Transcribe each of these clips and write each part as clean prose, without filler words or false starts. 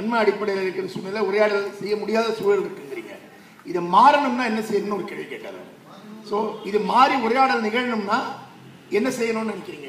வன்ம அடிப்படையில் இருக்கிற சூழ்நிலை உரையாடல் செய்ய முடியாத சூழல் இருக்குங்கிறீங்க. இதை மாறணும்னா என்ன செய்யணும்னு ஒரு கேள்வி கேட்டாரு. ஸோ இது மாறி உரையாடல் நிகழணும்னா என்ன செய்யணும்னு நினைக்கிறீங்க?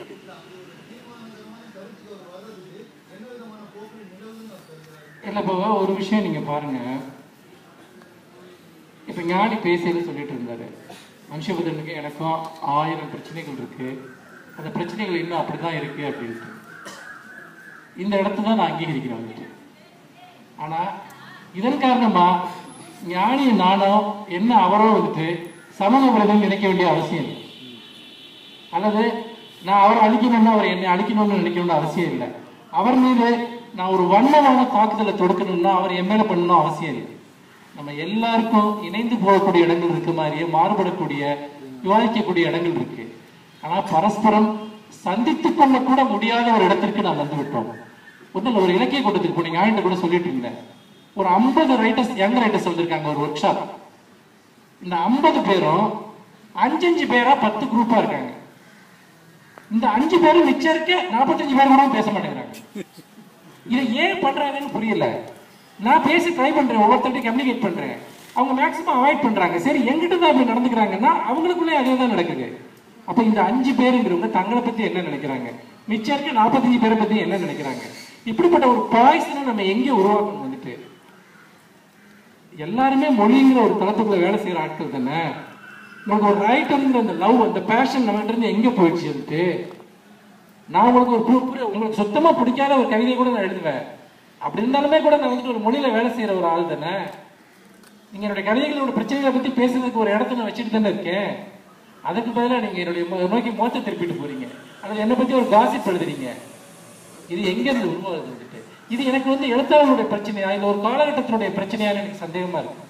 இல்லை, இப்போ ஒரு விஷயம் நீங்கள் பாருங்கள். இப்போ ஞானி பேசையில் சொல்லிட்டு இருந்தாரு, மனுஷபுதனுக்கு எனக்கும் 1000 பிரச்சனைகள் இருக்கு, அந்த பிரச்சனைகள் இன்னும் அப்படிதான் இருக்கு அப்படின்ட்டு. இந்த இடத்த தான் நான் அங்கீகரிக்கிறேன் வந்துட்டு. ஆனால் இதன் காரணமா ஞானி நானோ என்ன அவரோ வந்துட்டு சமண நினைக்க வேண்டிய அவசியம் இல்லை. அல்லது நான் அவரை அழிக்கணும்னா அவர் என்னை அழிக்கணும்னு நினைக்கணும்னு அவசியம் இல்லை. அவர் மீது நான் ஒரு வன்மமான தாக்குதலை தொடுக்கணும்னா அவர் என் மேல பண்ணணும் அவசியம் இல்லை. நம்ம எல்லாருக்கும் இணைந்து போகக்கூடிய இடங்கள் இருக்கு, மாதிரியே மாறுபடக்கூடிய விவாதிக்கக்கூடிய இடங்கள் இருக்கு. ஆனா பரஸ்பரம் சந்தித்துக் கொள்ள கூட முடியாத ஒரு இடத்திற்கு நான் வந்து விட்டோம். ஒன்றும் ஒரு இலக்கிய கூட்டத்துக்கு போனீங்க, ஆயிட்ட கூட சொல்லிட்டு இருந்தேன். ஒரு 50 ரைட்டர்ஸ், யங் ரைட்டர்ஸ் வந்திருக்காங்க ஒரு ஒர்க் ஷாப். இந்த 50 பேரும் 5 பேரா 10 குரூப்பா இருக்காங்க. இந்த 5 பேரும் மிச்சம் இருக்க 45 பேர் கூட பேச மாட்டேங்கிறாங்க. இதை ஏன் பண்றாங்கன்னு புரியல. நான் பேசி ட்ரை பண்றேன், ஒவ்வொருத்தர்கிட்ட கம்யூனிகேட் பண்றேன், அவங்க மேக்சிமம் அவாய்ட் பண்றாங்க. சரி, எங்கிட்ட தான் அப்படி நடந்துக்கிறாங்கன்னா அவங்களுக்குள்ளே அதே தான் நடக்குது. அப்ப இந்த 5 பேருங்கிறவங்க தங்களை பத்தி என்ன நினைக்கிறாங்க, மிச்சம் இருக்க 45 பேரை பத்தி என்ன நினைக்கிறாங்க? இப்படிப்பட்ட ஒரு பாய்சனை நம்ம எங்க உருவாக்கணும் வந்துட்டு. எல்லாருமே மொழிங்கிற ஒரு தளத்துக்குள்ள வேலை செய்யற ஆட்கள் தானே. உங்களுக்கு ஒரு ரைட்டர்ங்கிற அந்த லவ், அந்த பேஷன் நம்மகிட்ட இருந்து எங்க போயிடுச்சு வந்துட்டு. நான் உங்களுக்கு உங்களுக்கு சுத்தமா பிடிக்காத ஒரு கவிதை கூட நான் எழுதுவேன். அப்படி இருந்தாலுமே கூட நான் வந்துட்டு ஒரு மொழியில வேலை செய்யற ஒரு ஆள் தானே. நீங்க என்னுடைய கவிதைகளோட பிரச்சனைகளை பத்தி பேசுறதுக்கு ஒரு இடத்த நான் வச்சுட்டு தானே இருக்கேன். அதுக்கு பதிலாக நீங்க என்னுடைய நோக்கி மோத்த திருப்பிட்டு போறீங்க. அதில் என்னை பத்தி ஒரு காசிப் எழுதுறீங்க. இது எங்க இருந்து உருவாகுது வந்துட்டு? இது எனக்கு வந்து எழுத்தாளருடைய பிரச்சனையா இல்லை ஒரு காலகட்டத்தினுடைய பிரச்சனையான்னு எனக்கு சந்தேகமா இருக்கு.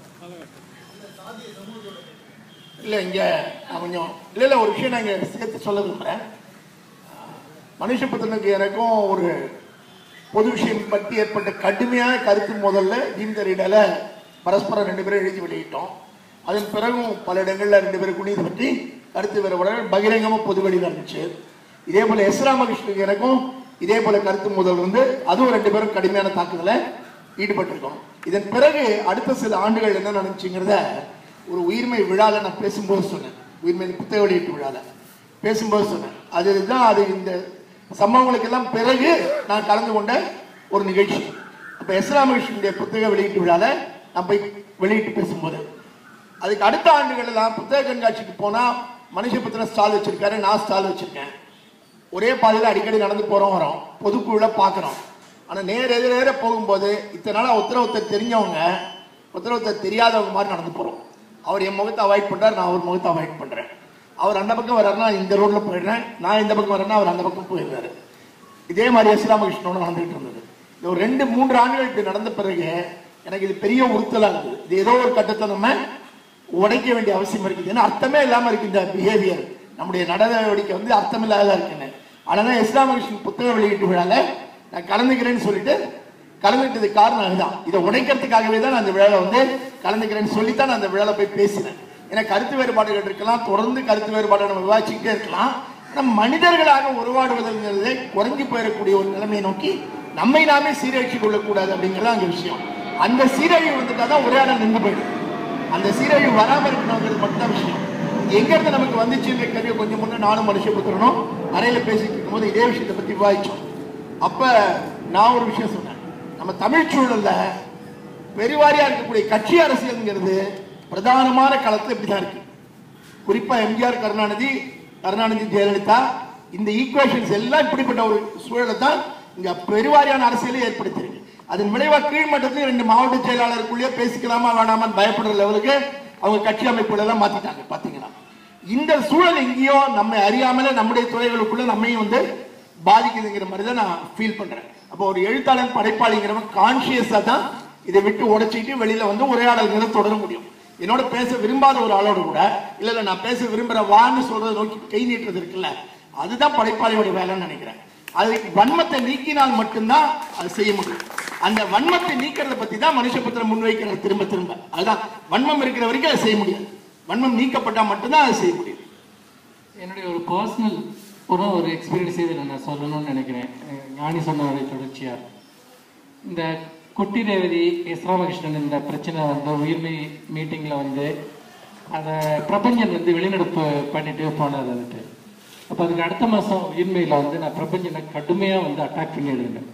இல்லை, இங்க நான் கொஞ்சம் இல்லை ஒரு விஷயம் நான் இங்க சேர்த்து சொல்ல விரும்புறேன். மனுஷபுத்திரனுக்கு எனக்கும் ஒரு பொது விஷயம் பற்றி ஏற்பட்ட கடுமையான கருத்து முதல்ல தீம்தரிடல பரஸ்பரம் 2 பேரும் எழுதி வெளியிட்டோம். அதன் பிறகும் பல இடங்கள்ல 2 பேரும் இதை பற்றி கருத்து வேறுபாடு பகிரங்கமாக பொது வெளியில் இருந்துச்சு. இதே போல எஸ் ராமகிருஷ்ணனுக்கு எனக்கும் இதே போல கருத்து முதல் வந்து அதுவும் 2 பேரும் கடுமையான தாக்குதலை ஈடுபட்டிருக்கோம். இதன் பிறகு அடுத்த சில ஆண்டுகள் என்ன நடந்துச்சுங்கிறத ஒரு உயிர்மை விழாவில் நான் பேசும்போது சொன்னேன். உயிர்மை புத்தக வெளியீட்டு விழாவில் பேசும்போது சொன்னேன். அதுதான் அது இந்த சம்பவங்களுக்கெல்லாம் பிறகு நான் கலந்து கொண்ட ஒரு நிகழ்ச்சி. அப்போ எஸ் ராமகிருஷ்ணனுடைய புத்தக வெளியீட்டு விழாவில் நான் போய் வெளியிட்டு பேசும்போது அதுக்கு அடுத்த ஆண்டுகளெல்லாம் புத்தக கண்காட்சிக்கு போனால் மனுஷபுத்திரன் ஸ்டால் வச்சிருக்காரு, நான் ஸ்டால் வச்சிருக்கேன். ஒரே பாதையில் அடிக்கடி நடந்து போகிறோம் வரோம், பொதுக்குழுவில் பார்க்குறோம். ஆனால் நேர போகும்போது இத்தனை நாளாக ஒருத்தர் தெரிஞ்சவங்க ஒருத்தர் தெரியாதவங்க மாதிரி நடந்து போகிறோம். அவர் என் முகத்தை அவாய்ட் பண்ணுறாரு, நான் அவர் முகத்தை அவாய்ட் பண்ணுறேன். அவர் அந்த பக்கம் வர்றாருன்னா இந்த ரோட்டில் போயிடுறேன், நான் இந்த பக்கம் வரேன்னா அவர் அந்த பக்கம் போயிடுறாரு. இதே மாதிரி எஸ் ராமகிருஷ்ணனோட நடந்துகிட்டு இருந்தது. இது ஒரு 2-3 ஆண்டுகள் இப்படி நடந்த பிறகு எனக்கு இது பெரிய உறுத்தலாக இருக்குது. இது ஏதோ ஒரு கட்டத்தை நம்ம உடைக்க வேண்டிய அவசியம் இருக்குது. ஏன்னா அர்த்தமே இல்லாமல் இருக்கு இந்த பிஹேவியர், நம்முடைய நடவடிக்கை வந்து அர்த்தம் இல்லாததாக இருக்குன்னு. ஆனால் எஸ் ராமகிருஷ்ணன் புத்தக வெளியீட்டு விழாவில் நான் கலந்துக்கிறேன்னு சொல்லிட்டு கலந்துக்கிட்டதுக்கு காரணம் அதுதான். இதை உடைக்கிறதுக்காகவே தான் நான் அந்த விழாவில் வந்து கலந்துக்கிறேன்னு சொல்லித்தான் நான் அந்த விழாவில் போய் பேசினேன். ஏன்னா கருத்து வேறுபாடுகள் இருக்கலாம், தொடர்ந்து கருத்து வேறுபாடு நம்ம விவாதிச்சுக்கிட்டே இருக்கலாம். ஆனால் மனிதர்களாக உருவாடுவதுங்கிறதே குறைஞ்சி போயிடக்கூடிய ஒரு நிலைமையை நோக்கி நம்மை நாமே சீரழிச்சு கொள்ளக்கூடாது அப்படிங்கிறது அந்த விஷயம். அந்த சீரழிவு வந்துட்டா தான் உரையாடல் நின்று போயிடும். அந்த சீரழிவு வராமல் இருக்கணுங்கிறது மட்டும்தான் விஷயம். எங்க இருந்து நமக்கு வந்துச்சுன்ற கேள்வி கொஞ்சம் முன்னே நானும் மனுஷபுத்திரனும் அறையில் பேசிட்டு இருக்கும்போது இதே விஷயத்தை பற்றி விவாதிச்சோம். அப்ப நான் ஒரு விஷயம் சொன்னேன். நம்ம தமிழ் சூழல்ல பெருவாரியா இருக்கக்கூடிய கட்சி அரசியல்ங்கிறது பிரதானமான களத்தில் இப்படிதான் இருக்கு. குறிப்பா எம்ஜிஆர், கருணாநிதி, ஜெயலலிதா, இந்த ஈக்குவேஷன்ஸ் எல்லாம் இப்படிப்பட்ட ஒரு சூழலை தான் இங்க பெருவாரியான அரசியலை ஏற்படுத்தியிருக்கு. அதன் விளைவா கீழ்மட்டத்தில் 2 மாவட்ட செயலாளருக்குள்ளேயே பேசிக்கலாமா வேணாமான்னு பயப்படுற லெவலுக்கு அவங்க கட்சி அமைப்புகள் எல்லாம் மாத்திட்டாங்க. பாத்தீங்கன்னா இந்த சூழல் எங்கேயோ நம்ம அறியாமல நம்முடைய துறைகளுக்குள்ள நம்மையும் வந்து பாதிக்குதுங்கிற மாதிரி தான் நான் ஃபீல் பண்றேன். அப்போ ஒரு எழுத்தாளர் படைப்பாளிங்கிறவன் கான்சியஸா தான் இதை விட்டு உடைச்சிட்டு வெளியில வந்து உரையாடல்களை தொடர முடியும். என்னோட பேச விரும்பாத ஒரு ஆளோட கூட இல்ல நான் பேச விரும்புற வான்னு சொல்றதை நோக்கி கை நீட்டுறது இருக்குல்ல, அதுதான் படைப்பாளியோட வேலைன்னு நினைக்கிறேன். அது வன்மத்தை நீக்கினால் மட்டும்தான் அது செய்ய முடியும். அந்த வன்மத்தை நீக்கிறத பத்தி தான் மனுஷபுத்திரன் முன்வைக்கிற திரும்ப திரும்ப. அதுதான் வன்மம் இருக்கிற வரைக்கும் அதை செய்ய முடியாது, வன்மம் நீக்கப்பட்டா மட்டும்தான் அதை செய்ய முடியும். என்னுடைய ஒரு பர்சனல் ஒரு எக்ஸ்பீரியன்ஸ் இதில் நான் சொல்லணும்னு நினைக்கிறேன். ஞானி சொன்னவரை தொடர்ச்சியா இந்த குட்டி ரேவதி எஸ் ராமகிருஷ்ணன் இந்த பிரச்சனை வந்து உயிர்மை மீட்டிங்கில் வந்து அதை பிரபஞ்சன் வந்து வெளிநடப்பு பண்ணிட்டு போனார் வந்துட்டு. அப்போ அதுக்கு அடுத்த மாதம் உயிர்மையில் வந்து நான் பிரபஞ்சனை கடுமையாக வந்து அட்டாக் பண்ணி எழுதினேன்.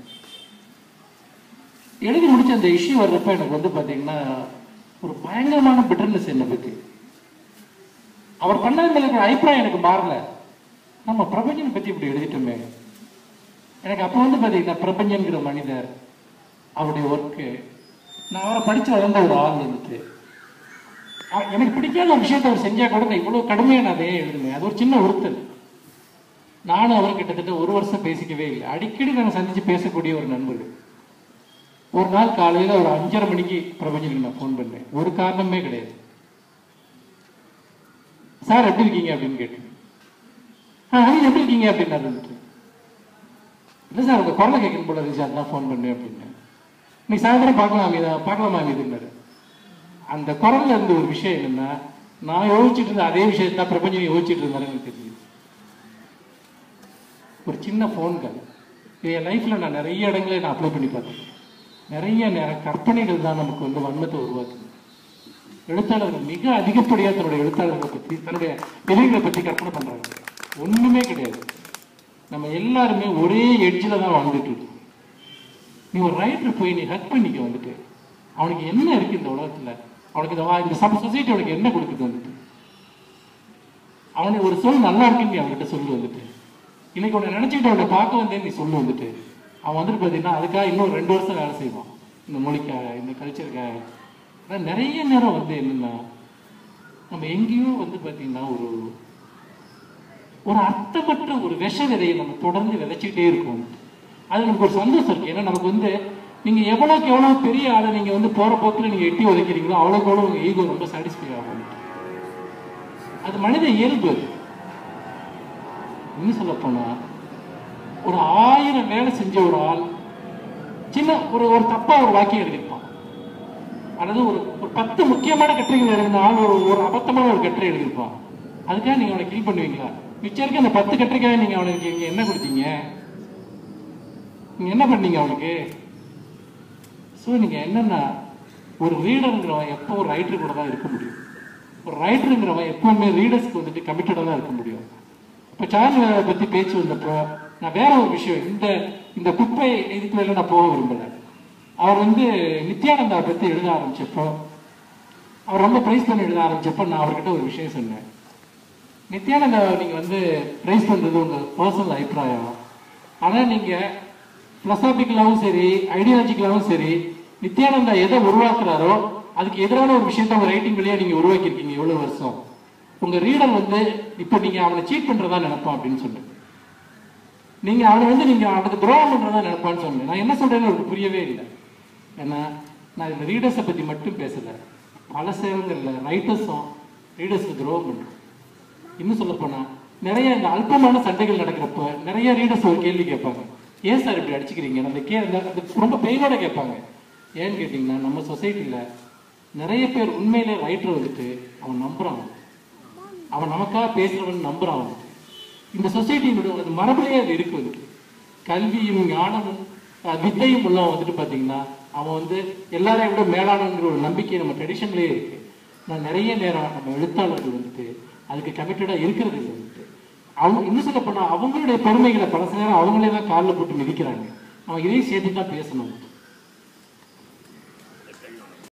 எழுதி முடிச்ச அந்த இஷ்யூ வர்றப்ப எனக்கு வந்து பார்த்தீங்கன்னா ஒரு பயங்கரமான பிட்டர்னஸ் என்னை பற்றி. அவர் பண்ணது மேலே அபிப்பிராயம் எனக்கு மாறல. நம்ம பிரபஞ்சனை பற்றி இப்படி எழுதிட்டோமே. எனக்கு அப்போ வந்து பார்த்தீங்கன்னா பிரபஞ்சன்கிற மனிதர், அவருடைய ஒர்க்கு, நான் அவரை படித்து வளர்ந்த ஒரு ஆள் வந்துட்டு எனக்கு பிடிக்காத ஒரு விஷயத்தை அவர் செஞ்சால் கூட நான் இவ்வளோ கடுமையாக நான் அதையே எழுதுனேன். அது ஒரு சின்ன உறுத்தல். நானும் அவர் கிட்டத்தட்ட 1 வருஷம் பேசிக்கவே இல்லை. அடிக்கடி நாங்கள் சந்தித்து பேசக்கூடிய ஒரு நண்பர்கள். ஒரு நாள் காலையில் ஒரு 5:30 மணிக்கு பிரபஞ்சனுக்கு நான் ஃபோன் பண்ணேன். ஒரு காரணமே கிடையாது. சார் எப்படி இருக்கீங்க அப்படின்னு கேட்டேன். எப்படி இருக்கீங்க அப்படின்னு வந்துட்டு, இல்லை சார் உங்கள் குரலை கேட்கணும் போல இருந்துச்சு, அதான் ஃபோன் பண்ணேன் அப்படின்னேன். இன்னைக்கு சாயந்தரம் பார்க்கலாமா இதுன்னாரு. அந்த குரல்ல இருந்த ஒரு விஷயம் என்னன்னா, நான் யோசிச்சுட்டு இருந்த அதே விஷயத்தான் பிரபஞ்சனை யோசிச்சுட்டு இருந்தாரு எனக்கு தெரியுது. ஒரு சின்ன ஃபோன் கால். என் லைஃப்ல நான் நிறைய இடங்களை நான் அப்ளை பண்ணி பார்த்தேன். நிறைய கற்பனைகள் தான் நமக்கு வந்து வன்மத்தை உருவாக்குது. எழுத்தாளர்கள் மிக அதிகப்படியாக தன்னுடைய எழுத்தாளர்களை பற்றி, தன்னுடைய விதைகளை பற்றி கற்பனை பண்றாங்க. ஒண்ணுமே கிடையாது. நம்ம எல்லாருமே ஒரே எட்ஜில் தான் வாழ்ந்துட்டு இருக்கோம். நீ ஒரு ரைட்டர் போய் நீ ஹக் பண்ணிக்க வந்துட்டு, அவனுக்கு என்ன இருக்கு இந்த உலகத்துல, அவனுக்கு இந்த சொசைட்டி அவனுக்கு என்ன கொடுக்குது வந்துட்டு, அவனுக்கு ஒரு சொல் நல்லா இருக்குன்னு நீ அவன்கிட்ட சொல்லு வந்துட்டு, இன்னைக்கு உன்னை நினைச்சுக்கிட்டு அவனை பார்க்க வந்தேன்னு நீ சொல்லு வந்துட்டு, அவன் வந்துட்டு பார்த்தீங்கன்னா அதுக்காக இன்னும் 2 வருஷம் வேலை செய்வான் இந்த மொழிக்காக, இந்த கல்ச்சருக்காக. ஆனால் நிறைய நேரம் வந்து என்னன்னா, நம்ம எங்கேயோ வந்து பார்த்தீங்கன்னா ஒரு அர்த்தமற்ற ஒரு விஷ விதையை நம்ம தொடர்ந்து விதைச்சிக்கிட்டே இருக்கோம். அது நமக்கு ஒரு சந்தோஷம் இருக்கு. ஏன்னா நமக்கு வந்து நீங்க எவ்வளவுக்கு எவ்வளவு பெரிய ஆளை நீங்க வந்து போற போக்கில் நீங்க எட்டி உதைக்கிறீங்களோ அவ்வளவுக்கு எவ்வளவு உங்க ஈகோ ரொம்ப சாட்டிஸ்ஃபை ஆகும். அது மனித இயல்பு. இன்னும் சொல்ல போனா ஒரு 1000 வேலை செஞ்ச ஒரு ஆள் சின்ன ஒரு தப்பா ஒரு வாக்கியம் எழுதியிருப்பான். அதாவது ஒரு 10 முக்கியமான கட்டுரைகள் எழுதின ஆள் ஒரு அபத்தமான ஒரு கட்டுரை எழுதியிருப்பான். அதுக்காக நீங்க அவனை கில் பண்ணுவீங்களா? மிச்சம் இருக்க அந்த 10 கட்டுரைக்காக நீங்க அவனுக்கு இங்க என்ன கொடுத்தீங்க? நீங்க என்ன பண்ணீங்க அவனுக்கு? ஸோ நீங்க என்னன்னா, ஒரு ரீடருங்கிறவன் எப்போ ஒரு ரைட்டர் கூட தான் இருக்க முடியும். ஒரு ரைட்டருங்கிறவன் எப்பவுமே ரீடர்ஸ்க்கு வந்துட்டு கமிட்டடாக தான் இருக்க முடியும். இப்போ சார்லி பத்தி பேச்சு வந்தப்போ நான் வேற ஒரு விஷயம், இந்த குப்பை இதுக்குள்ள நான் போக விரும்பல. அவர் வந்து நித்யானந்தாவை பத்தி எழுத ஆரம்பிச்சப்போ, அவர் ரொம்ப பிரைஸ் பண்ணி எழுத ஆரம்பிச்சப்போ நான் அவர்கிட்ட ஒரு விஷயம் சொன்னேன். நித்யானந்தாவை நீங்க வந்து பிரைஸ் பண்றது உங்க பர்சனல் அபிப்பிராயம். ஆனா நீங்க பிலசாபிக்கலாவும் சரி, ஐடியாலஜிக்கலாவும் சரி, நித்யானந்தா எதை உருவாக்குறாரோ அதுக்கு எதிரான ஒரு விஷயத்த உங்க ரைட்டிங் வழியா நீங்க உருவாக்கியிருக்கீங்க எவ்வளவு வருஷம். உங்க ரீடர் வந்து இப்ப நீங்க அவனை சீட் பண்றதா நினைப்பான் அப்படின்னு சொன்னேன். நீங்க அவனை வந்து நீங்க அவனுக்கு துரோகம் பண்றதா நினைப்பான்னு சொன்னேன். நான் என்ன சொல்றேன்னு அவருக்கு புரியவே இல்லை. ஏன்னா நான் இந்த ரீடர்ஸை பத்தி மட்டும் பேசல, பல சேவங்கள்ல ரைட்டர்ஸும் ரீடர்ஸ்க்கு துரோகம் பண்றோம். இன்னும் சொல்ல போனா நிறைய இந்த அல்பமான சண்டைகள் நடக்கிறப்ப நிறைய ரீடர்ஸ் ஒரு கேள்வி கேட்பாங்க, ஏன் சார் இப்படி அடிச்சுக்கிறீங்க? நம்ம ரொம்ப பெயினோட கேட்பாங்க. ஏன்னு கேட்டீங்கன்னா, நம்ம சொசைட்டில நிறைய பேர் உண்மையிலே ரைட்டர் வந்துட்டு அவன் நம்புறான், அவன் நமக்காக பேசுறவன் நம்புறான். இந்த சொசைட்டியினுடைய மரபுலேயே அது இருக்கு. வந்துட்டு கல்வியும் ஞானமும் வித்தையும் உள்ளவன் வந்துட்டு பாத்தீங்கன்னா அவன் வந்து எல்லாரையும் விட மேலானங்கிற ஒரு நம்பிக்கை நம்ம ட்ரெடிஷன்லேயே இருக்கு. நான் நிறைய நேரம் நம்ம எழுத்தாளர்கள் வந்துட்டு அதுக்கு கமிட்டடா இருக்கிறது இல்லை. வந்துட்டு அவங்க இன்னும் சொல்ல போனா அவங்களுடைய பெருமைகளை பல நேரம் அவங்களே தான் காலில் போட்டு மிதிக்கிறாங்க. அவன் இதையும் சேர்த்து தான் பேசணும்.